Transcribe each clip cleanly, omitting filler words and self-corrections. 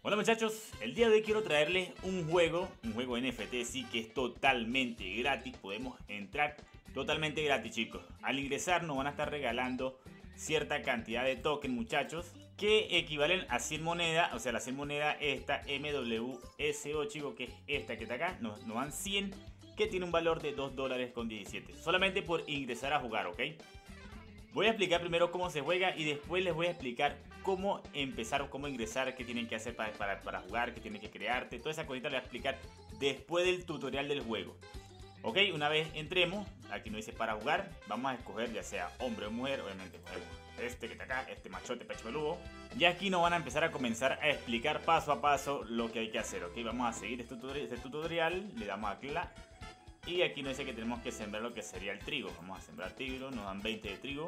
Hola muchachos, el día de hoy quiero traerles un juego NFT, sí, que es totalmente gratis. Podemos entrar totalmente gratis, chicos. Al ingresar nos van a estar regalando cierta cantidad de tokens, muchachos, que equivalen a 100 monedas. O sea, la 100 moneda esta MWSO, chicos, que es esta que está acá, nos dan 100, que tiene un valor de $2.17, solamente por ingresar a jugar, ¿ok? Voy a explicar primero cómo se juega y después les voy a explicar cómo empezar o cómo ingresar, qué tienen que hacer para jugar, qué tienen que crearte. Toda esa cosita la voy a explicar después del tutorial del juego. Ok, una vez entremos, aquí nos dice para jugar, vamos a escoger ya sea hombre o mujer, obviamente este que está acá, este machote pecho peludo. Y aquí nos van a empezar a comenzar a explicar paso a paso lo que hay que hacer, ok. Vamos a seguir este tutorial, le damos a clac. Y aquí nos dice que tenemos que sembrar lo que sería el trigo. Vamos a sembrar trigo, nos dan 20 de trigo.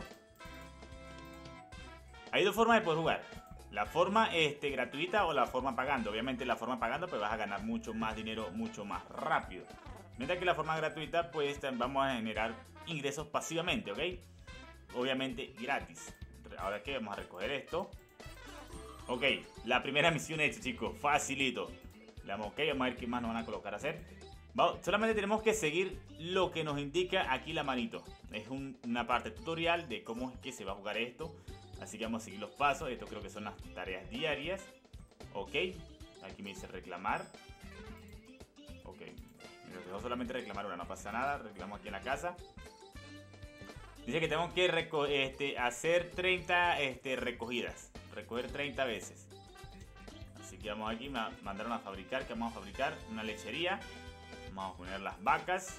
Hay dos formas de poder jugar. La forma gratuita o la forma pagando. Obviamente la forma pagando pues vas a ganar mucho más dinero, mucho más rápido. Mientras que la forma gratuita pues vamos a generar ingresos pasivamente, ¿ok? Obviamente gratis. Ahora que vamos a recoger esto. Ok, la primera misión hecha, chicos. Facilito. Le damos ok, vamos a ver qué más nos van a colocar a hacer. Solamente tenemos que seguir lo que nos indica aquí la manito. Es una parte tutorial de cómo es que se va a jugar esto. Así que vamos a seguir los pasos. Esto creo que son las tareas diarias. Ok, aquí me dice reclamar. Ok, me dejó solamente reclamar una, no pasa nada. Reclamo aquí en la casa. Dice que tengo que hacer 30 recogidas. Recoger 30 veces. Así que vamos aquí, me mandaron a fabricar. ¿Qué vamos a fabricar? Una lechería. Vamos a poner las vacas.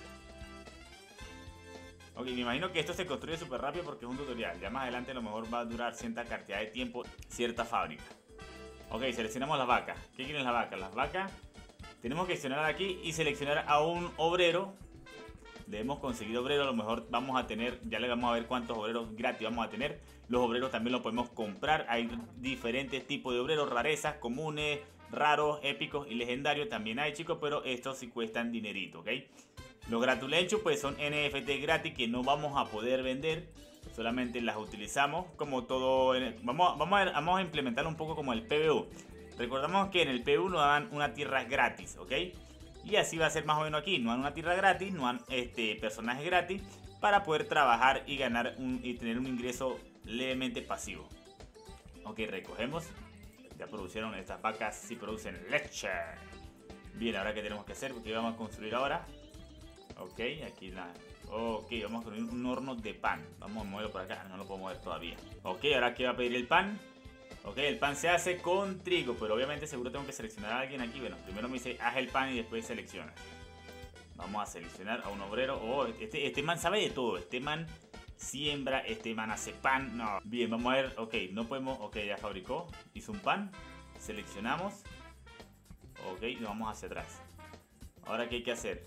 Ok, me imagino que esto se construye súper rápido porque es un tutorial. Ya más adelante a lo mejor va a durar cierta cantidad de tiempo, cierta fábrica. Ok, seleccionamos las vacas. ¿Qué quieren las vacas? Las vacas tenemos que seleccionar aquí y seleccionar a un obrero. Debemos conseguir obrero, a lo mejor vamos a tener, ya le vamos a ver cuántos obreros gratis vamos a tener. Los obreros también los podemos comprar. Hay diferentes tipos de obreros, rarezas, comunes, raros, épicos y legendarios también hay, chicos, pero estos sí cuestan dinerito, ¿ok? Los gratulenchos pues son NFT gratis que no vamos a poder vender, solamente las utilizamos como todo. Vamos a implementar un poco como el PvU. Recordamos que en el PvU nos dan una tierra gratis, ¿ok? Y así va a ser más o menos aquí, nos dan una tierra gratis, nos dan personajes gratis para poder trabajar y ganar y tener un ingreso levemente pasivo. Ok, recogemos. Ya producieron estas vacas, sí producen leche. Bien, ahora qué tenemos que hacer, porque vamos a construir ahora. Ok, aquí ok, vamos a construir un horno de pan. Vamos a moverlo por acá, no lo puedo mover todavía. Ok, ahora que va a pedir el pan. Ok, el pan se hace con trigo, pero obviamente seguro tengo que seleccionar a alguien aquí. Bueno, primero me dice haz el pan y después selecciona. Vamos a seleccionar a un obrero. Oh, este man sabe de todo. Este man siembra, este man hace pan. No. Bien, vamos a ver. Ok, no podemos. Ok, ya fabricó. Hizo un pan. Seleccionamos. Ok, y nos vamos hacia atrás. Ahora, ¿qué hay que hacer?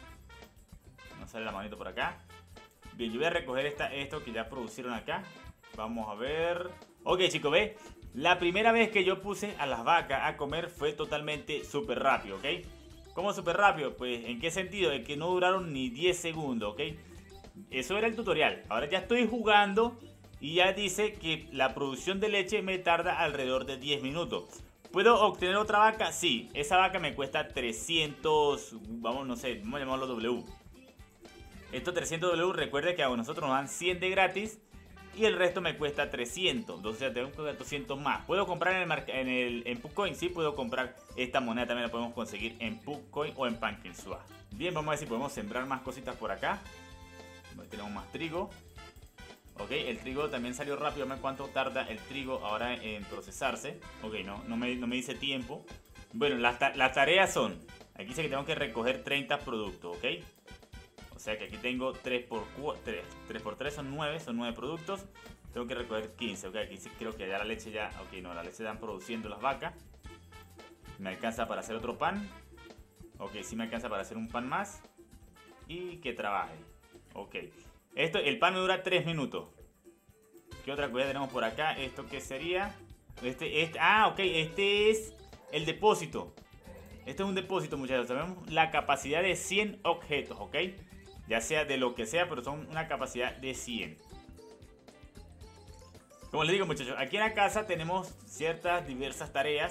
No sale la manito por acá. Bien, yo voy a recoger esto que ya producieron acá. Vamos a ver. Ok, chicos, ¿ve? La primera vez que yo puse a las vacas a comer fue totalmente súper rápido, ¿ok? ¿Cómo súper rápido? Pues, ¿en qué sentido? En que no duraron ni 10 segundos, ¿ok? Eso era el tutorial. Ahora ya estoy jugando y ya dice que la producción de leche me tarda alrededor de 10 minutos. ¿Puedo obtener otra vaca? Sí. Esa vaca me cuesta 300... Vamos, no sé, vamos a llamarlo W. Estos 300 W, recuerde que a nosotros nos dan 100 de gratis y el resto me cuesta 300. Entonces tengo que 200 más. ¿Puedo comprar en Puckcoin? Sí, puedo comprar. Esta moneda también la podemos conseguir en Puckcoin o en PancakeSwap. Bien, vamos a ver si podemos sembrar más cositas por acá. Tenemos más trigo. Ok, el trigo también salió rápido. Vean cuánto tarda el trigo ahora en procesarse. Ok, no me dice tiempo. Bueno, las tareas son... Aquí dice que tengo que recoger 30 productos, ok. O sea que aquí tengo 3 por 3 son 9 productos. Tengo que recoger 15, ok, aquí sí creo que ya la leche ya... Ok, no, la leche están produciendo las vacas. Me alcanza para hacer otro pan. Ok, sí me alcanza para hacer un pan más. Y que trabaje. Ok, el pan me dura 3 minutos. ¿Qué otra cosa tenemos por acá? ¿Esto qué sería? Ok, este es el depósito. Este es un depósito, muchachos. Sabemos la capacidad de 100 objetos, ¿ok? Ya sea de lo que sea, pero son una capacidad de 100. Como les digo, muchachos, aquí en la casa tenemos ciertas diversas tareas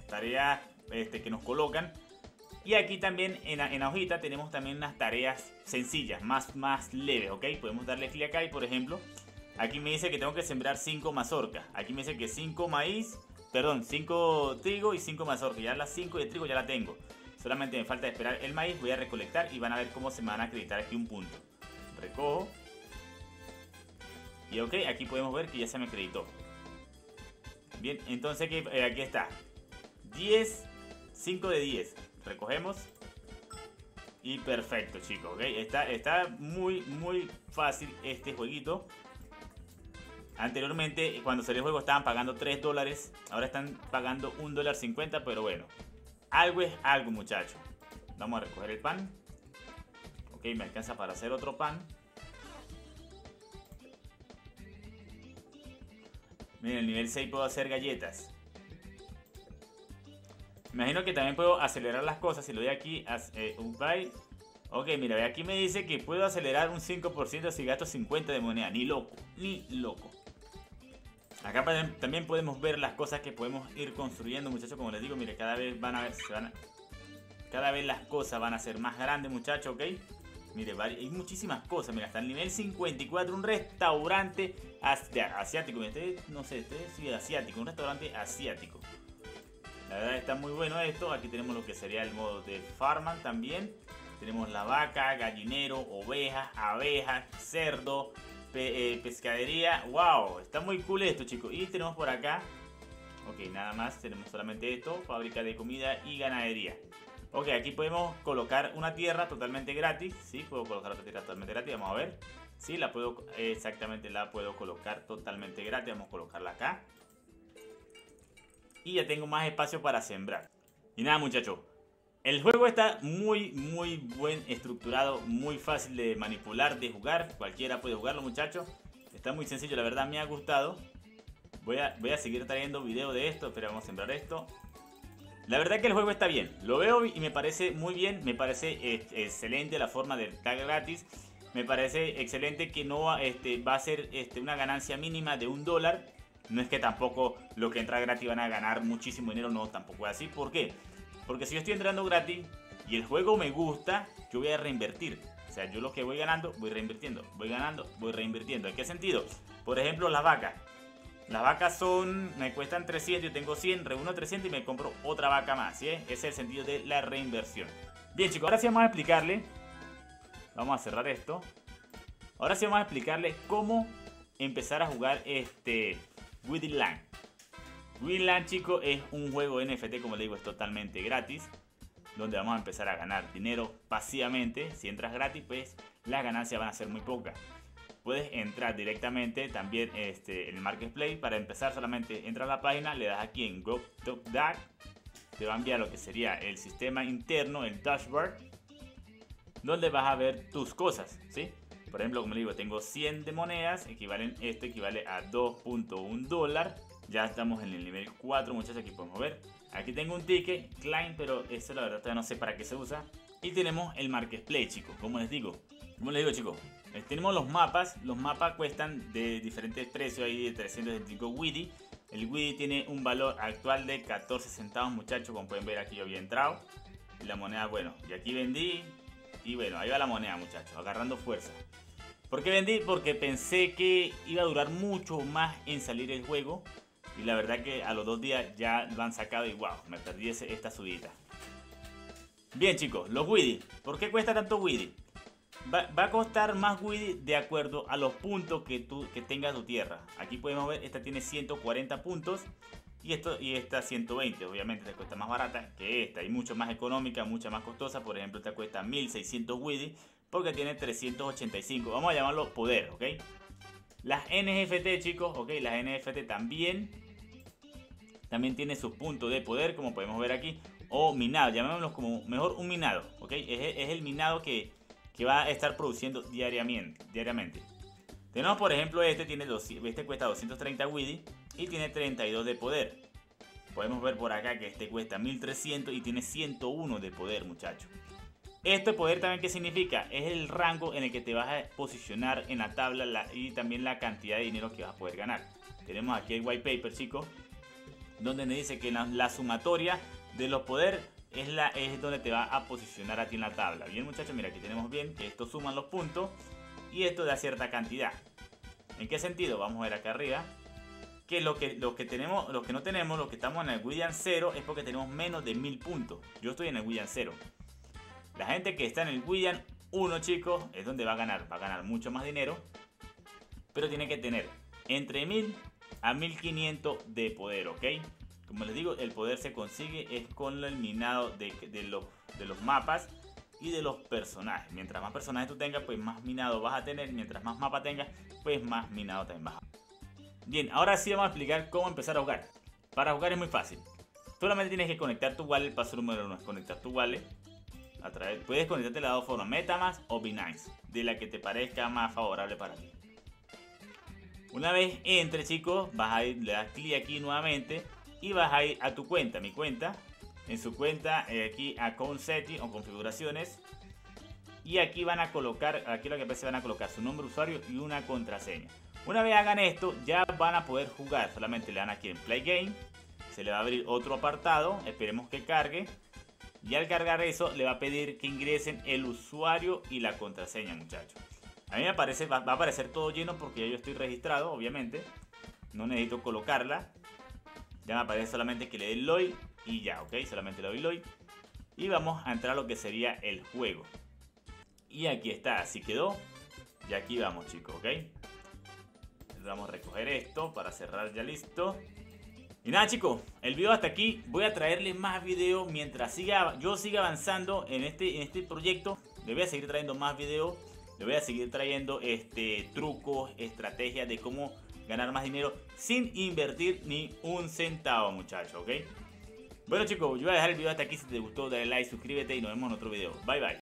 tareas que nos colocan. Y aquí también en la hojita tenemos también unas tareas sencillas, más leves, ¿ok? Podemos darle clic acá y por ejemplo, aquí me dice que tengo que sembrar 5 mazorcas. Aquí me dice que 5 maíz, perdón, 5 trigo y 5 mazorcas. Ya las 5 de trigo ya la tengo. Solamente me falta esperar el maíz, voy a recolectar y van a ver cómo se me van a acreditar aquí un punto. Recojo. Y ok, aquí podemos ver que ya se me acreditó. Bien, entonces aquí está. 10, 5 de 10. Recogemos. Y perfecto, chicos, ¿ok? Está muy fácil este jueguito. Anteriormente, cuando salió el juego, estaban pagando $3. Ahora están pagando $1.50, pero bueno. Algo es algo, muchachos. Vamos a recoger el pan. Ok, me alcanza para hacer otro pan. Miren, el nivel 6 puedo hacer galletas. Imagino que también puedo acelerar las cosas. Si lo doy aquí, un byte. Ok, mira, aquí me dice que puedo acelerar un 5% si gasto 50 de moneda. Ni loco, ni loco. Acá también podemos ver las cosas que podemos ir construyendo, muchachos. Como les digo, mire, cada vez cada vez las cosas van a ser más grandes, muchachos, ¿ok? Mire, hay muchísimas cosas. Mira, hasta el nivel 54, un restaurante asiático. No sé, sí, asiático, un restaurante asiático. La verdad está muy bueno esto. Aquí tenemos lo que sería el modo de Farmland también. Tenemos la vaca, gallinero, ovejas, abejas, cerdo, pescadería. ¡Wow! Está muy cool esto, chicos. Y tenemos por acá, ok, nada más. Tenemos solamente esto, fábrica de comida y ganadería. Ok, aquí podemos colocar una tierra totalmente gratis. Sí, puedo colocar otra tierra totalmente gratis. Vamos a ver. Sí, exactamente la puedo colocar totalmente gratis. Vamos a colocarla acá. Y ya tengo más espacio para sembrar. Y nada, muchachos. El juego está muy buen estructurado. Muy fácil de manipular, de jugar. Cualquiera puede jugarlo, muchachos. Está muy sencillo, la verdad me ha gustado. Voy a seguir trayendo videos de esto. Pero vamos a sembrar esto. La verdad que el juego está bien. Lo veo y me parece muy bien. Me parece excelente la forma de estar gratis. Me parece excelente que no va a ser una ganancia mínima de $1. No es que tampoco lo que entra gratis van a ganar muchísimo dinero. No, tampoco es así. ¿Por qué? Porque si yo estoy entrando gratis y el juego me gusta, yo voy a reinvertir. O sea, yo lo que voy ganando, voy reinvirtiendo. Voy ganando, voy reinvirtiendo. ¿En qué sentido? Por ejemplo, las vacas. Las vacas me cuestan 300, yo tengo 100, reúno 300 y me compro otra vaca más, ¿sí? Ese es el sentido de la reinversión. Bien, chicos, ahora sí vamos a explicarle. Vamos a cerrar esto. Ahora sí vamos a explicarle cómo empezar a jugar Weedy Land. Weedy Land, chicos, es un juego NFT, como le digo, es totalmente gratis. Donde vamos a empezar a ganar dinero pasivamente. Si entras gratis, pues las ganancias van a ser muy pocas. Puedes entrar directamente también en el Marketplace. Para empezar, solamente entra a la página, le das aquí en Go to Dash. Te va a enviar lo que sería el sistema interno, el dashboard, donde vas a ver tus cosas, ¿sí? Por ejemplo, como le digo, tengo 100 de monedas, esto equivale a $2.1. Ya estamos en el nivel 4, muchachos, aquí podemos ver. Aquí tengo un ticket, Klein, pero eso la verdad todavía no sé para qué se usa. Y tenemos el Marketplace, chicos, como les digo, chicos. Tenemos los mapas cuestan de diferentes precios, ahí de 365 Weedy. El Weedy tiene un valor actual de 14 centavos, muchachos, como pueden ver aquí yo había entrado. Y la moneda, bueno, y aquí vendí. Y bueno, ahí va la moneda, muchachos, agarrando fuerza. ¿Por qué vendí? Porque pensé que iba a durar mucho más en salir el juego. Y la verdad que a los 2 días ya lo han sacado y wow, me perdí esta subida. Bien, chicos, los Weedy. ¿Por qué cuesta tanto Weedy? Va a costar más Weedy de acuerdo a los puntos que tenga tu tierra. Aquí podemos ver, esta tiene 140 puntos y esta 120. Obviamente te cuesta más barata que esta y mucho más económica, mucha más costosa. Por ejemplo, esta cuesta 1600 Weedy porque tiene 385. Vamos a llamarlo poder, ¿ok? Las NFT, chicos, ¿ok? Las NFT también tiene sus puntos de poder, como podemos ver aquí. O minado, llamémoslos como mejor un minado, ¿ok? Es el minado que va a estar produciendo diariamente. Tenemos por ejemplo este cuesta 230 Weedy y tiene 32 de poder. Podemos ver por acá que este cuesta 1300 y tiene 101 de poder, muchachos. Este poder también, ¿qué significa? Es el rango en el que te vas a posicionar en la tabla y también la cantidad de dinero que vas a poder ganar. Tenemos aquí el white paper, chicos, donde me dice que la sumatoria de los poderes es donde te va a posicionar a ti en la tabla. Bien, muchachos, mira, aquí tenemos bien que esto suman los puntos y esto da cierta cantidad. ¿En qué sentido? Vamos a ver acá arriba que los que no tenemos, los que estamos en el William 0 es porque tenemos menos de 1000 puntos. Yo estoy en el William 0. La gente que está en el William 1, chicos, es donde va a ganar mucho más dinero, pero tiene que tener entre 1000 a 1500 de poder, ¿ok? Como les digo, el poder se consigue es con el minado de los mapas y de los personajes. Mientras más personajes tú tengas, pues más minado vas a tener. Mientras más mapa tengas, pues más minado también vas a tener. Bien, ahora sí vamos a explicar cómo empezar a jugar. Para jugar es muy fácil. Solamente tienes que conectar tu wallet. El paso número 1 es conectar tu wallet. Puedes conectarte de las dos formas, MetaMask o Binance, de la que te parezca más favorable para ti. Una vez entre, chicos, vas a ir, le das clic aquí nuevamente y vas a ir a tu cuenta, mi cuenta. En su cuenta, aquí Account Setting o configuraciones. Y aquí van a colocar, aquí lo que aparece, van a colocar su nombre de usuario y una contraseña. Una vez hagan esto, ya van a poder jugar. Solamente le dan aquí en Play Game. Se le va a abrir otro apartado. Esperemos que cargue. Y al cargar eso, le va a pedir que ingresen el usuario y la contraseña, muchachos. A mí me parece, va a aparecer todo lleno porque ya yo estoy registrado, obviamente. No necesito colocarla. Ya me aparece solamente que le dé LOI y ya, ok. Solamente le doy LOI. Y vamos a entrar a lo que sería el juego. Y aquí está, así quedó. Y aquí vamos, chicos, ok. Vamos a recoger esto para cerrar, ya listo. Y nada, chicos, el video hasta aquí. Voy a traerles más videos mientras yo siga avanzando en este proyecto. Le voy a seguir trayendo más videos. Le voy a seguir trayendo trucos, estrategias de cómo ganar más dinero sin invertir ni un centavo, muchachos, ¿ok? Bueno, chicos, yo voy a dejar el video hasta aquí. Si te gustó, dale like, suscríbete y nos vemos en otro video. Bye, bye.